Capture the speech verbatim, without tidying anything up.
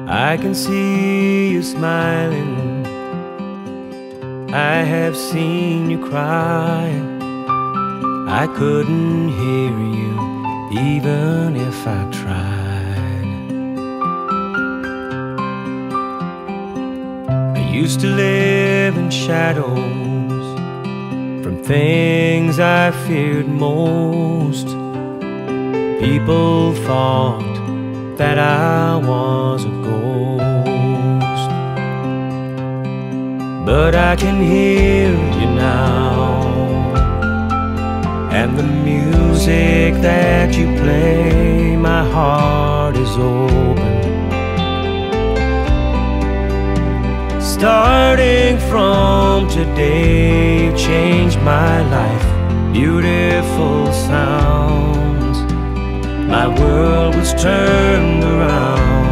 I can see you smiling, I have seen you crying. I couldn't hear you even if I tried. I used to live in shadows from things I feared most. People thought that I was a ghost, but I can hear you now, and the music that you play, my heart is open. Starting from today, you changed my life. Beautiful sounds, my world was turned around.